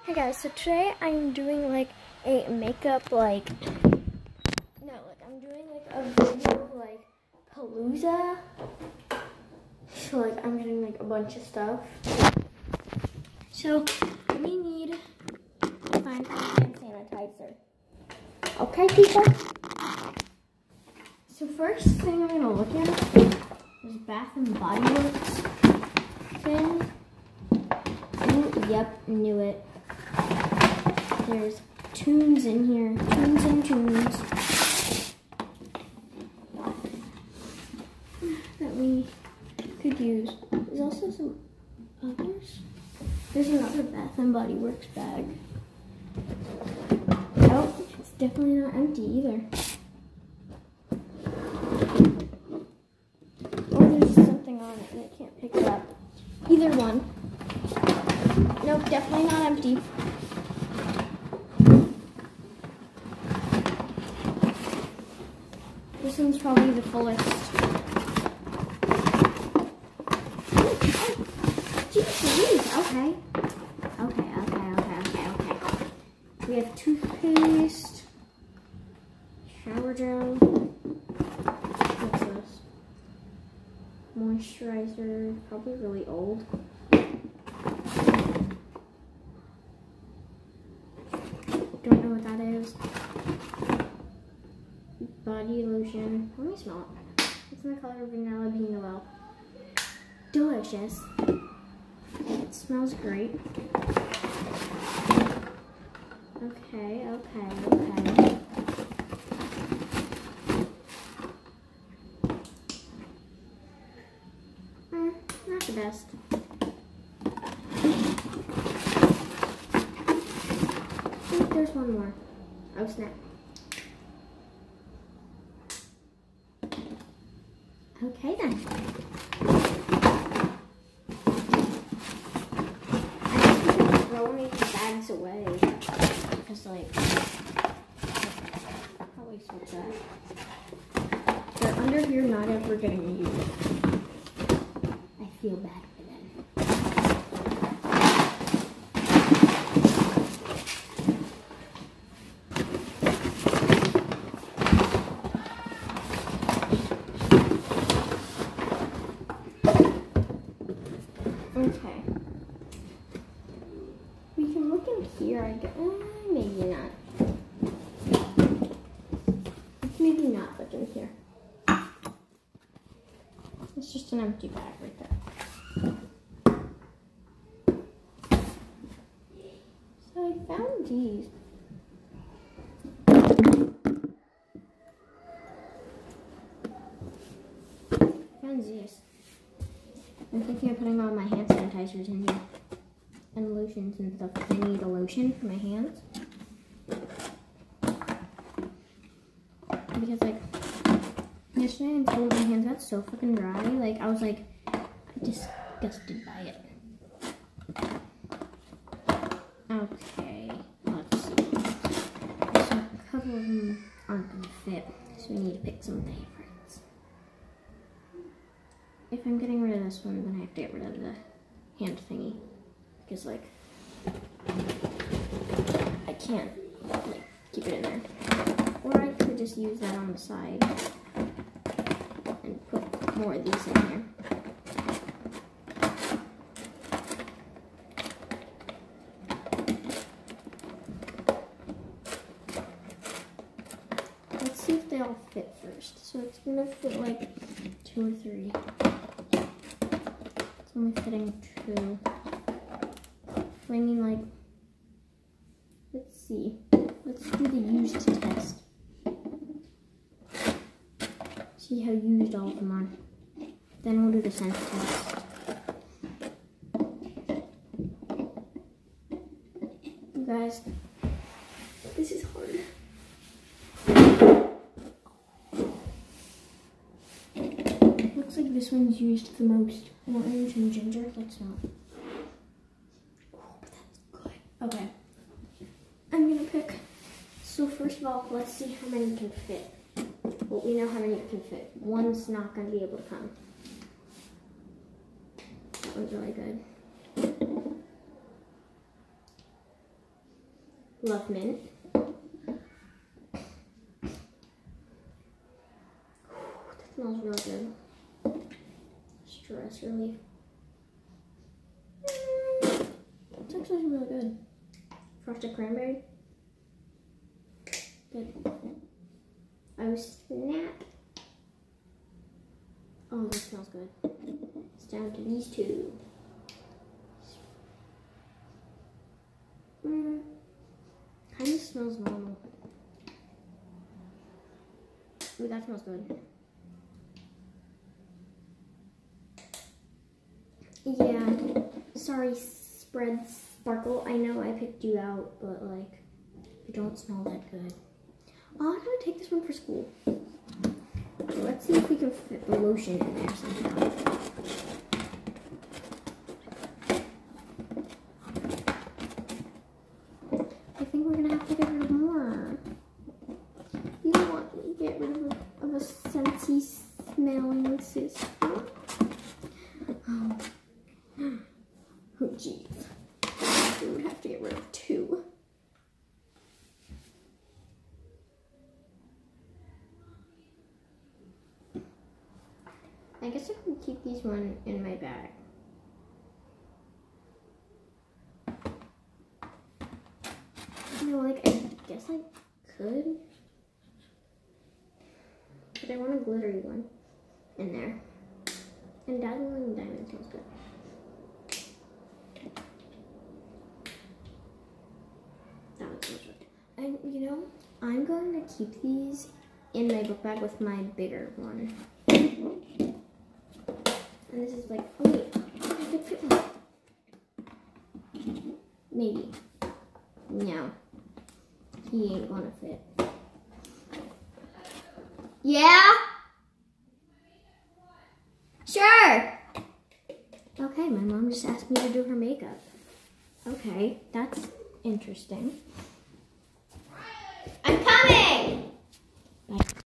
Hi guys, so today I'm doing like a makeup I'm doing like a video like Palooza. So like I'm getting like a bunch of stuff. So we need to find hand sanitizer. Okay people? So first thing I'm gonna look at is Bath and Body Works thing. Yep, knew it. There's tunes in here, tunes and tunes that we could use. There's also some others. There's another Bath and Body Works bag. Oh, it's definitely not empty either. Oh, there's something on it and I can't pick it up. Either one. Nope, definitely not empty. This one's probably the fullest. Jeez, okay. Okay. We have toothpaste, shower gel. What's this? Moisturizer, probably really old. Don't know what that is. Body lotion. Let me smell it. It's in the color of Vanilla Bean Noel. Delicious. It smells great. Okay. Not the best. Oh, there's one more. Oh snap. Okay then. I guess we can throw any bags away. Because I'll probably switch that. They're under here, not ever getting used. I feel bad for them. Okay. We can look in here, I guess. Maybe not. Maybe not look in here. It's just an empty bag right there. So I found these. I'm thinking of putting all my hand sanitizers in here. And lotions and stuff. I need a lotion for my hands. Because yesterday I told my hands got so fucking dry. I was disgusted by it. Okay, let's see. So a couple of them aren't gonna fit. So we need to pick some favorites. If I'm getting rid of this one, then I have to get rid of the hand thingy. Because I can't keep it in there. Or I could just use that on the side and put more of these in here. Let's see if they all fit first. So it's gonna fit 2 or 3. It's only fitting 2. I mean, let's see. Let's do the used test. See how used all of them are. Then we'll do the scent test. You guys, this is hard. Looks like this one's used the most. Orange and ginger. Let's smell it. Okay, I'm gonna pick. So first of all, let's see how many can fit. Well, we know how many can fit. One's not gonna be able to come. That one's really good. Love mint. That smells really good. Stress relief. It's actually really good. Frosted cranberry. Good. Oh snap. Oh, that smells good. It's down to these two. Kind of smells normal. Ooh, that smells good. Yeah. Sorry, Spread Sparkle. I know I picked you out, but like, you don't smell that good. Oh, I'm gonna take this one for school. Okay, let's see if we can fit the lotion in there somehow. I think we're gonna have to get rid of more. You don't want me to get rid of a scenty smelling system. Oh, jeez. We would have to get rid of 2. I guess I can keep these one in my bag. You know, like, I guess I could. But I want a glittery one in there. And Dazzling Diamond smells good. That one smells good. And, you know, I'm going to keep these in my book bag with my bigger one. And this is like, oh wait, I could fit one. Maybe. No. He ain't gonna fit. Yeah? Sure. Okay, my mom just asked me to do her makeup. Okay, that's interesting. I'm coming! Bye.